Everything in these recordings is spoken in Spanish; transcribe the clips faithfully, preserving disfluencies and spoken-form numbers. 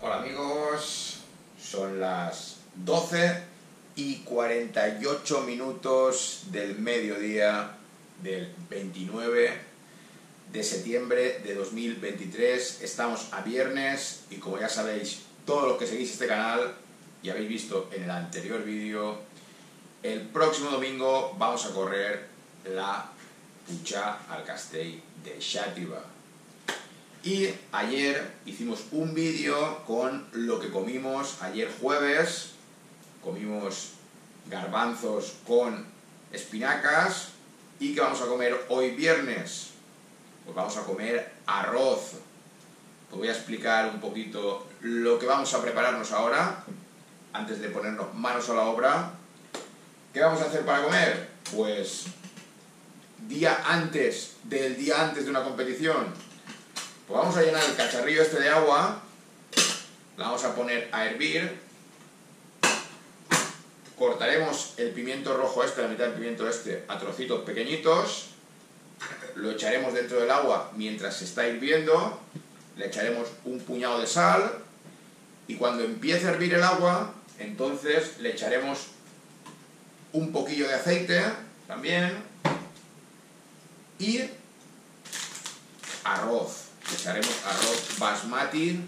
Hola amigos, son las doce y cuarenta y ocho minutos del mediodía del veintinueve de septiembre de dos mil veintitrés. Estamos a viernes y como ya sabéis, todos los que seguís este canal y habéis visto en el anterior vídeo, el próximo domingo vamos a correr la Puigcerdà al Castell de Xàtiva. Y ayer hicimos un vídeo con lo que comimos ayer jueves. Comimos garbanzos con espinacas. ¿Y qué vamos a comer hoy viernes? Pues vamos a comer arroz. Os voy a explicar un poquito lo que vamos a prepararnos ahora, antes de ponernos manos a la obra. ¿Qué vamos a hacer para comer? Pues día antes del día antes de una competición, pues vamos a llenar el cacharrillo este de agua, la vamos a poner a hervir, cortaremos el pimiento rojo este, la mitad del pimiento este, a trocitos pequeñitos, lo echaremos dentro del agua mientras se está hirviendo, le echaremos un puñado de sal y cuando empiece a hervir el agua, entonces le echaremos un poquillo de aceite también y arroz. Le echaremos arroz basmati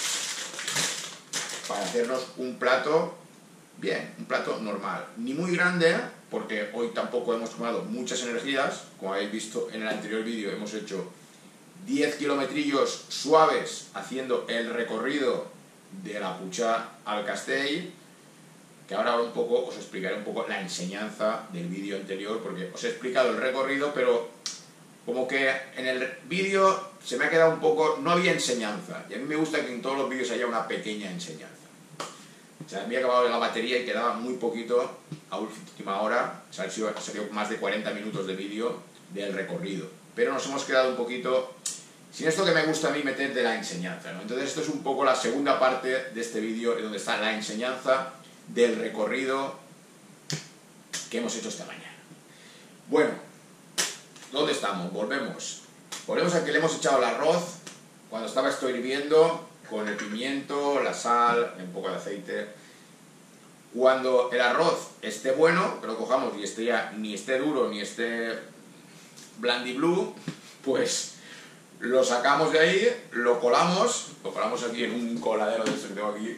para hacernos un plato bien, un plato normal. Ni muy grande, porque hoy tampoco hemos tomado muchas energías. Como habéis visto en el anterior vídeo, hemos hecho diez kilometrillos suaves haciendo el recorrido de la Puigcerdà al Castell, que ahora un poco os explicaré un poco la enseñanza del vídeo anterior, porque os he explicado el recorrido, pero como que en el vídeo se me ha quedado un poco, no había enseñanza, y a mí me gusta que en todos los vídeos haya una pequeña enseñanza. O sea, me había acabado la batería y quedaba muy poquito a última hora, o sea, han sido, salió más de cuarenta minutos de vídeo del recorrido, pero nos hemos quedado un poquito sin esto que me gusta a mí meter de la enseñanza, ¿no? Entonces esto es un poco la segunda parte de este vídeo, donde está la enseñanza del recorrido que hemos hecho esta mañana. Bueno, ¿dónde estamos? Volvemos. Volvemos a que le hemos echado el arroz cuando estaba esto hirviendo, con el pimiento, la sal, un poco de aceite. Cuando el arroz esté bueno, que lo cojamos y esté ya, ni esté duro ni esté blandiblue, pues lo sacamos de ahí, lo colamos, lo colamos aquí en un coladero de este que tengo aquí.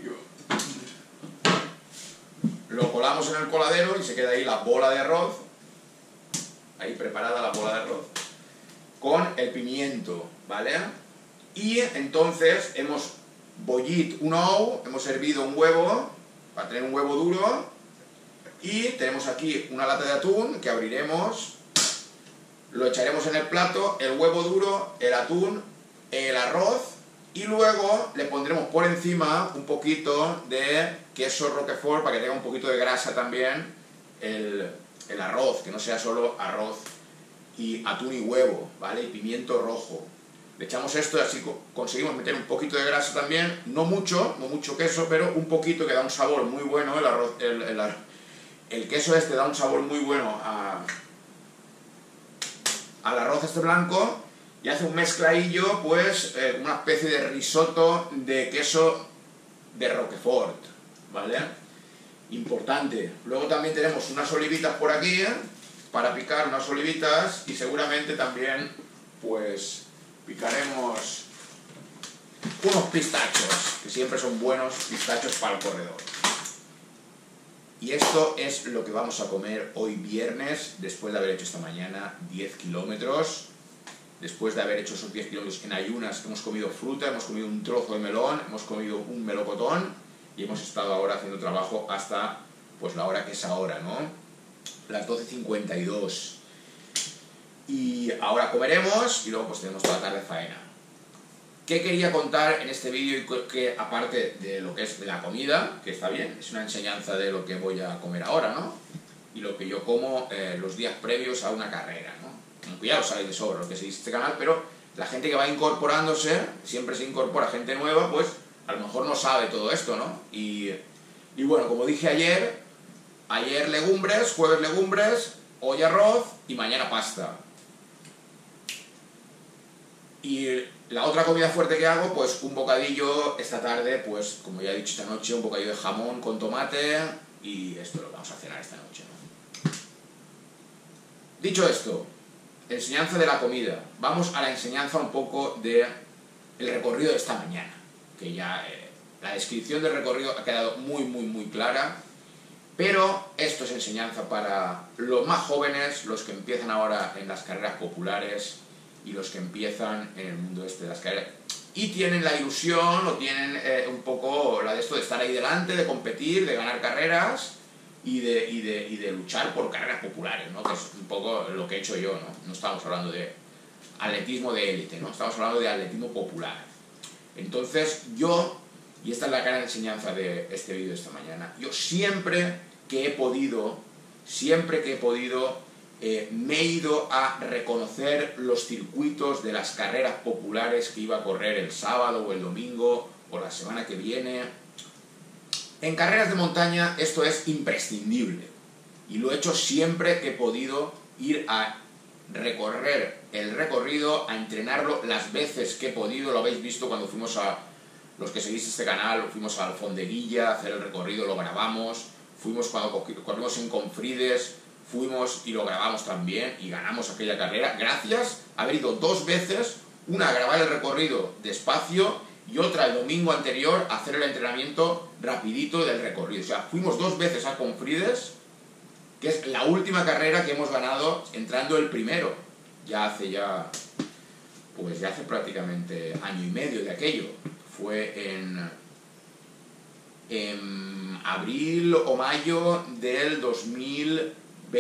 Lo colamos en el coladero y se queda ahí la bola de arroz, ahí preparada la bola de arroz, con el pimiento, ¿vale? Y entonces hemos bollit un ou, hemos hervido un huevo, para tener un huevo duro, y tenemos aquí una lata de atún que abriremos, lo echaremos en el plato, el huevo duro, el atún, el arroz, y luego le pondremos por encima un poquito de queso roquefort para que tenga un poquito de grasa también el, el arroz, que no sea solo arroz y atún y huevo, ¿vale? Y pimiento rojo. Le echamos esto y así conseguimos meter un poquito de grasa también, no mucho, no mucho queso, pero un poquito que da un sabor muy bueno, el arroz, el, el, el queso este da un sabor muy bueno a, al arroz este blanco y hace un mezcladillo, pues, eh, una especie de risotto de queso de roquefort, ¿vale? Importante. Luego también tenemos unas olivitas por aquí, ¿eh? Para picar unas olivitas y seguramente también pues picaremos unos pistachos, que siempre son buenos pistachos para el corredor. Y esto es lo que vamos a comer hoy viernes, después de haber hecho esta mañana diez kilómetros, después de haber hecho esos diez kilómetros en ayunas. Hemos comido fruta, hemos comido un trozo de melón, hemos comido un melocotón y hemos estado ahora haciendo trabajo hasta pues la hora que es ahora, ¿no? Las doce cincuenta y dos. Y ahora comeremos y luego pues tenemos toda la tarde faena. ¿Qué quería contar en este vídeo? Y que aparte de lo que es la comida, que está bien, es una enseñanza de lo que voy a comer ahora, ¿no? Y lo que yo como eh, los días previos a una carrera, ¿no? Aunque ya lo sabéis de sobra lo que seguís este canal, pero la gente que va incorporándose, siempre se incorpora gente nueva, pues a lo mejor no sabe todo esto, ¿no? Y, y bueno, como dije ayer, ayer legumbres, jueves legumbres, hoy arroz y mañana pasta. Y la otra comida fuerte que hago, pues un bocadillo esta tarde, pues como ya he dicho esta noche, un bocadillo de jamón con tomate y esto lo vamos a cenar esta noche, ¿no? Dicho esto, enseñanza de la comida. Vamos a la enseñanza un poco del recorrido de esta mañana, que ya eh, la descripción del recorrido ha quedado muy, muy, muy clara, pero esto es enseñanza para los más jóvenes, los que empiezan ahora en las carreras populares y los que empiezan en el mundo este de las carreras y tienen la ilusión o tienen eh, un poco la de esto de estar ahí delante, de competir, de ganar carreras y de, y de, y de luchar por carreras populares, ¿no? Que es un poco lo que he hecho yo, ¿no? No estamos hablando de atletismo de élite, ¿no? Estamos hablando de atletismo popular. Entonces yo, y esta es la gran enseñanza de este vídeo de esta mañana, yo siempre que he podido, siempre que he podido, eh, me he ido a reconocer los circuitos de las carreras populares que iba a correr el sábado o el domingo o la semana que viene. En carreras de montaña esto es imprescindible y lo he hecho siempre que he podido ir a recorrer el recorrido, a entrenarlo las veces que he podido. Lo habéis visto cuando fuimos a, los que seguís este canal, fuimos a Alfondeguilla a hacer el recorrido, lo grabamos, fuimos cuando corrimos en Confrides, fuimos y lo grabamos también y ganamos aquella carrera gracias a haber ido dos veces, una a grabar el recorrido despacio y otra el domingo anterior a hacer el entrenamiento rapidito del recorrido. O sea, fuimos dos veces a Confrides, que es la última carrera que hemos ganado entrando el primero. Ya hace ya, pues ya hace prácticamente año y medio de aquello. Fue en, en abril o mayo del dos mil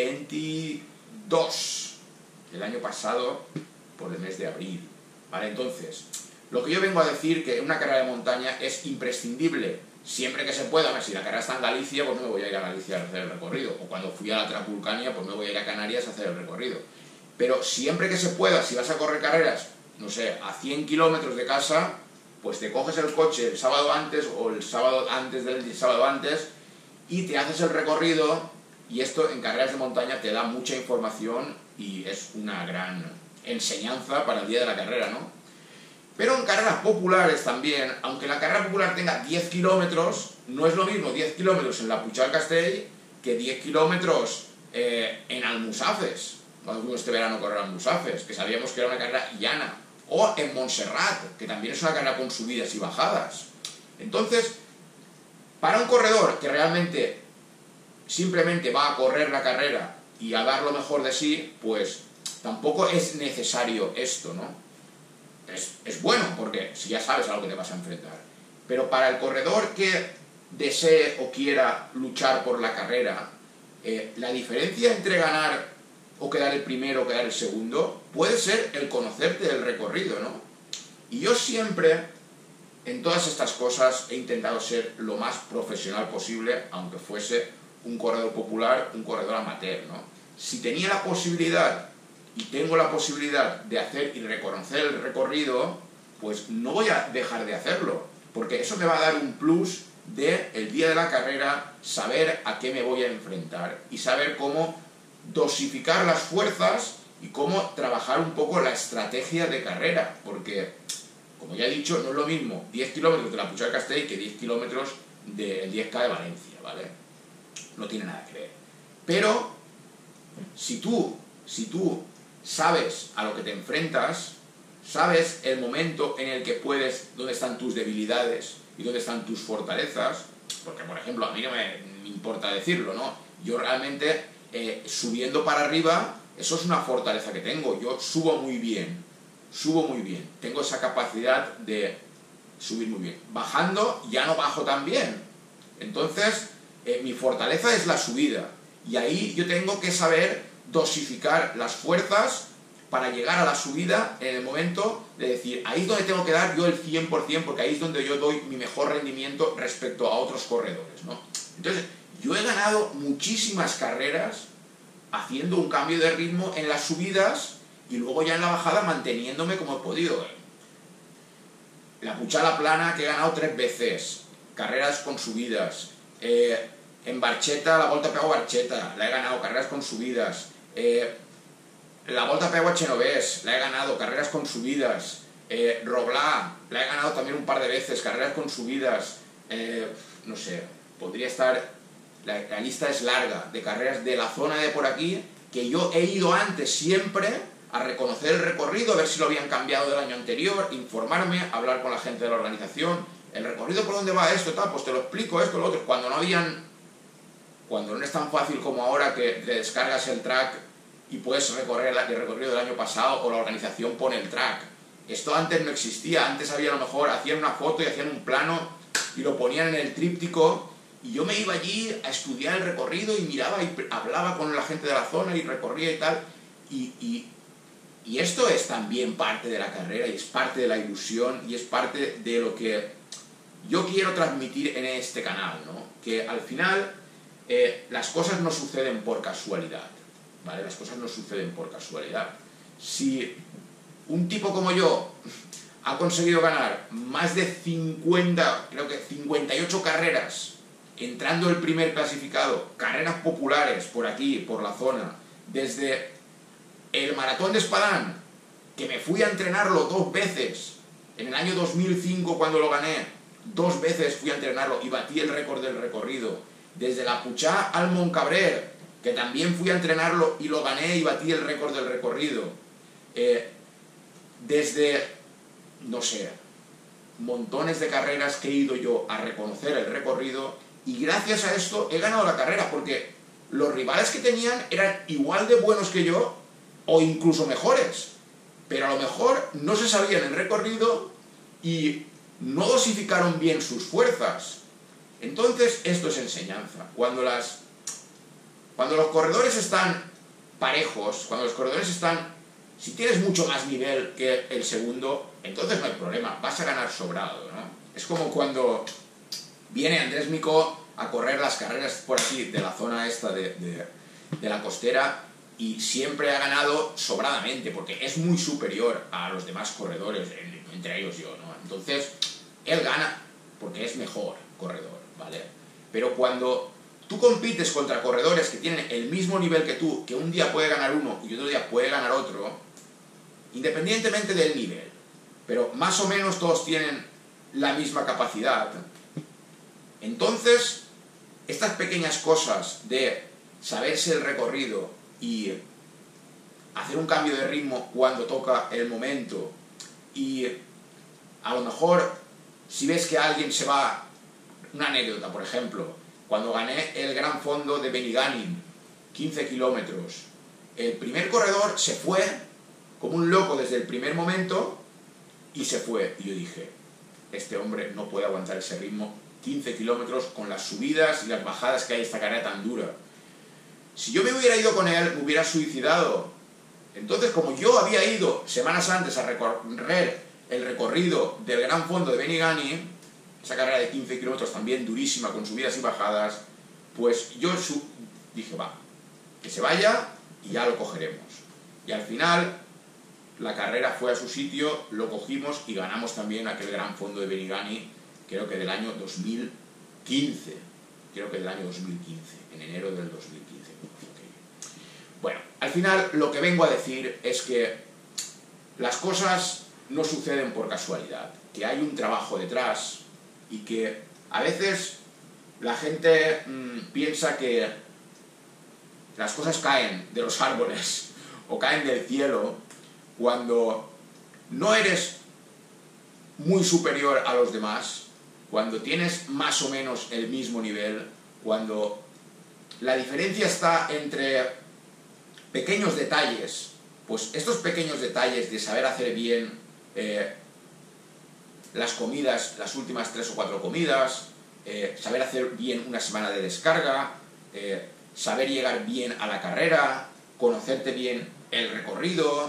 veintidós, el año pasado, por el mes de abril. Vale, entonces, lo que yo vengo a decir que una carrera de montaña es imprescindible siempre que se pueda. A ver, si la carrera está en Galicia, pues no me voy a ir a Galicia a hacer el recorrido, o cuando fui a la Transvulcania, pues me voy a ir a Canarias a hacer el recorrido. Pero siempre que se pueda, si vas a correr carreras, no sé, a cien kilómetros de casa, pues te coges el coche el sábado antes o el sábado antes del sábado antes y te haces el recorrido, y esto en carreras de montaña te da mucha información y es una gran enseñanza para el día de la carrera, ¿no? Pero en carreras populares también, aunque la carrera popular tenga diez kilómetros, no es lo mismo diez kilómetros en la Puigcerdá que diez kilómetros eh, en Almusafes. Cuando este verano correr Almusafes, que sabíamos que era una carrera llana. O en Montserrat, que también es una carrera con subidas y bajadas. Entonces, para un corredor que realmente simplemente va a correr la carrera y a dar lo mejor de sí, pues tampoco es necesario esto, ¿no? Es, es bueno, porque si ya sabes a lo que te vas a enfrentar. Pero para el corredor que desee o quiera luchar por la carrera, eh, la diferencia entre ganar o quedar el primero o quedar el segundo puede ser el conocerte del recorrido, ¿no? Y yo siempre, en todas estas cosas, he intentado ser lo más profesional posible, aunque fuese un corredor popular, un corredor amateur, ¿no? Si tenía la posibilidad y tengo la posibilidad de hacer y reconocer el recorrido, pues no voy a dejar de hacerlo, porque eso me va a dar un plus de el día de la carrera, saber a qué me voy a enfrentar y saber cómo dosificar las fuerzas y cómo trabajar un poco la estrategia de carrera, porque, como ya he dicho, no es lo mismo diez kilómetros de la Puigcerdá que diez kilómetros del diez K de Valencia, ¿vale? No tiene nada que ver. Pero, si tú, si tú sabes a lo que te enfrentas, sabes el momento en el que puedes, dónde están tus debilidades y dónde están tus fortalezas, porque, por ejemplo, a mí no me importa decirlo, ¿no? Yo realmente, eh, subiendo para arriba, eso es una fortaleza que tengo. Yo subo muy bien, subo muy bien. Tengo esa capacidad de subir muy bien. Bajando, ya no bajo tan bien. Entonces, eh, mi fortaleza es la subida. Y ahí yo tengo que saber dosificar las fuerzas para llegar a la subida en el momento de decir, ahí es donde tengo que dar yo el cien por cien, porque ahí es donde yo doy mi mejor rendimiento respecto a otros corredores, ¿no? Entonces, yo he ganado muchísimas carreras haciendo un cambio de ritmo en las subidas y luego ya en la bajada manteniéndome como he podido. La Puigcerdá plana que he ganado tres veces, carreras con subidas, eh, en Barcheta, la Volta a Peu a Barcheta, la he ganado, carreras con subidas, eh, la Volta a Peu a Genovés, la he ganado, carreras con subidas, Eh, Roglá, la he ganado también un par de veces, carreras con subidas, eh, no sé, podría estar, la, la lista es larga, de carreras de la zona de por aquí, que yo he ido antes siempre a reconocer el recorrido, a ver si lo habían cambiado del año anterior, informarme, hablar con la gente de la organización, el recorrido por dónde va esto, tal, pues te lo explico, esto, lo otro, cuando no habían, cuando no es tan fácil como ahora que te descargas el track y puedes recorrer el recorrido del año pasado o la organización pone el track. Esto antes no existía, antes había a lo mejor, hacían una foto y hacían un plano y lo ponían en el tríptico y yo me iba allí a estudiar el recorrido y miraba y hablaba con la gente de la zona y recorría y tal. Y, y, y esto es también parte de la carrera y es parte de la ilusión y es parte de lo que yo quiero transmitir en este canal, ¿no? Que al final eh, las cosas no suceden por casualidad, ¿vale? Las cosas no suceden por casualidad. Si un tipo como yo ha conseguido ganar más de cincuenta, creo que cincuenta y ocho carreras, entrando el primer clasificado, carreras populares por aquí, por la zona, desde el maratón de Espadán, que me fui a entrenarlo dos veces, en el año dos mil cinco cuando lo gané, dos veces fui a entrenarlo y batí el récord del recorrido, desde la Puchá al Montcabrer, que también fui a entrenarlo y lo gané y batí el récord del recorrido, eh, desde, no sé, montones de carreras que he ido yo a reconocer el recorrido y gracias a esto he ganado la carrera porque los rivales que tenían eran igual de buenos que yo o incluso mejores, pero a lo mejor no se sabían el recorrido y no dosificaron bien sus fuerzas. Entonces esto es enseñanza. Cuando, las, cuando los corredores están parejos, cuando los corredores están... Si tienes mucho más nivel que el segundo, entonces no hay problema, vas a ganar sobrado, ¿no? Es como cuando viene Andrés Micó a correr las carreras por aquí, de la zona esta de, de, de la costera, y siempre ha ganado sobradamente, porque es muy superior a los demás corredores, entre ellos yo, ¿no? Entonces, él gana porque es mejor corredor, ¿vale? Pero cuando tú compites contra corredores que tienen el mismo nivel que tú, que un día puede ganar uno y otro día puede ganar otro, independientemente del nivel, pero más o menos todos tienen la misma capacidad, entonces estas pequeñas cosas de saberse el recorrido y hacer un cambio de ritmo cuando toca el momento y a lo mejor si ves que alguien se va, una anécdota por ejemplo, cuando gané el Gran Fondo de Benigànim, quince kilómetros, el primer corredor se fue como un loco desde el primer momento y se fue. Y yo dije, este hombre no puede aguantar ese ritmo, quince kilómetros con las subidas y las bajadas que hay esta carrera tan dura. Si yo me hubiera ido con él, me hubiera suicidado. Entonces, como yo había ido semanas antes a recorrer el recorrido del Gran Fondo de Benigànim, esa carrera de quince kilómetros también durísima, con subidas y bajadas, pues yo dije, va, que se vaya y ya lo cogeremos. Y al final, la carrera fue a su sitio, lo cogimos y ganamos también aquel Gran Fondo de Benigànim, creo que del año dos mil quince, creo que del año dos mil quince, en enero del dos mil quince. Bueno, al final lo que vengo a decir es que las cosas no suceden por casualidad, que hay un trabajo detrás, y que a veces la gente mmm, piensa que las cosas caen de los árboles o caen del cielo cuando no eres muy superior a los demás, cuando tienes más o menos el mismo nivel, cuando la diferencia está entre pequeños detalles, pues estos pequeños detalles de saber hacer bien eh, las comidas, las últimas tres o cuatro comidas, eh, saber hacer bien una semana de descarga, eh, saber llegar bien a la carrera, conocerte bien el recorrido,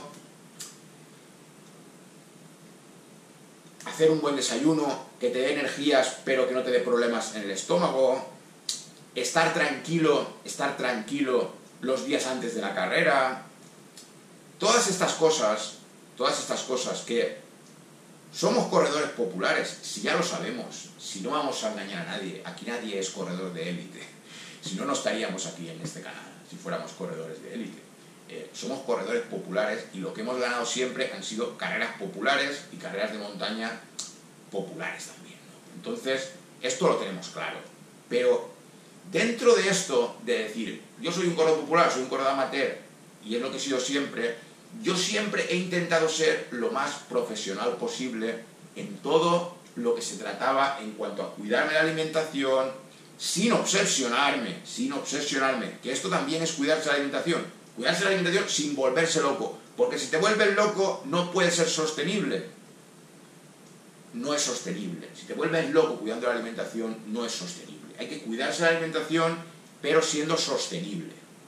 hacer un buen desayuno que te dé energías pero que no te dé problemas en el estómago, estar tranquilo, estar tranquilo los días antes de la carrera, todas estas cosas, todas estas cosas que somos corredores populares, si ya lo sabemos, si no vamos a engañar a nadie, aquí nadie es corredor de élite, si no, no estaríamos aquí en este canal, si fuéramos corredores de élite. eh, somos corredores populares y lo que hemos ganado siempre han sido carreras populares y carreras de montaña populares también, ¿no? Entonces, esto lo tenemos claro. Pero dentro de esto, de decir, yo soy un corredor popular, soy un corredor amateur, y es lo que he sido siempre, yo siempre he intentado ser lo más profesional posible en todo lo que se trataba en cuanto a cuidarme la alimentación, sin obsesionarme, sin obsesionarme, que esto también es cuidarse la alimentación, cuidarse la alimentación sin volverse loco, porque si te vuelves loco no puede ser sostenible, no es sostenible, si te vuelves loco cuidando la alimentación no es sostenible, hay que cuidarse la alimentación pero siendo sostenible,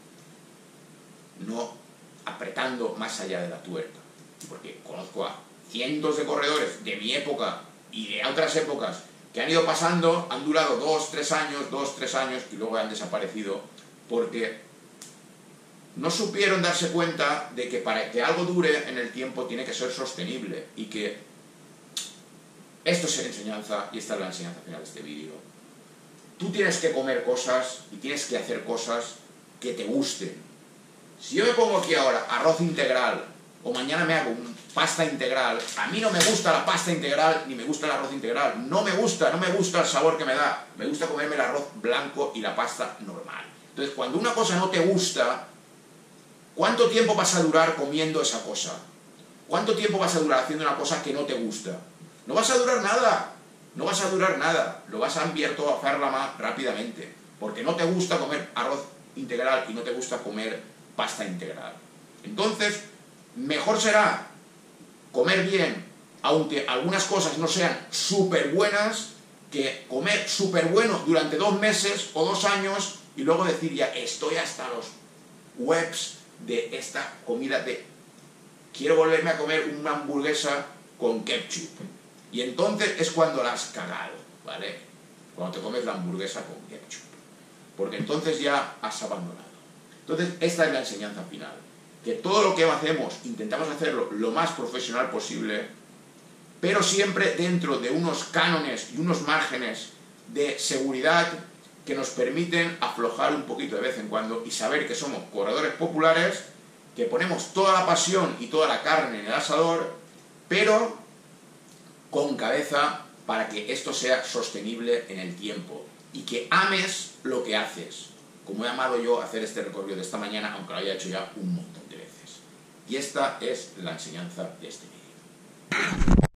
no apretando más allá de la tuerca, porque conozco a cientos de corredores de mi época y de otras épocas que han ido pasando, han durado dos, tres años, dos, tres años y luego han desaparecido porque no supieron darse cuenta de que para que algo dure en el tiempo tiene que ser sostenible y que esto es enseñanza y esta es la enseñanza final de este vídeo. Tú tienes que comer cosas y tienes que hacer cosas que te gusten. Si yo me pongo aquí ahora arroz integral o mañana me hago un pasta integral, a mí no me gusta la pasta integral ni me gusta el arroz integral, no me gusta, no me gusta el sabor que me da, me gusta comerme el arroz blanco y la pasta normal. Entonces, cuando una cosa no te gusta, ¿cuánto tiempo vas a durar comiendo esa cosa? ¿Cuánto tiempo vas a durar haciendo una cosa que no te gusta? No vas a durar nada, no vas a durar nada, lo vas a enviar todo a hacerla más rápidamente, porque no te gusta comer arroz integral y no te gusta comer pasta integral. Entonces, mejor será comer bien, aunque algunas cosas no sean súper buenas, que comer súper bueno durante dos meses o dos años y luego decir ya estoy hasta los webs de esta comida de quiero volverme a comer una hamburguesa con ketchup. Y entonces es cuando la has cagado, ¿vale? Cuando te comes la hamburguesa con ketchup. Porque entonces ya has abandonado. Entonces esta es la enseñanza final. Que todo lo que hacemos intentamos hacerlo lo más profesional posible, pero siempre dentro de unos cánones y unos márgenes de seguridad que nos permiten aflojar un poquito de vez en cuando y saber que somos corredores populares, que ponemos toda la pasión y toda la carne en el asador, pero con cabeza para que esto sea sostenible en el tiempo y que ames lo que haces, como he amado yo hacer este recorrido de esta mañana, aunque lo haya hecho ya un montón de veces. Y esta es la enseñanza de este vídeo.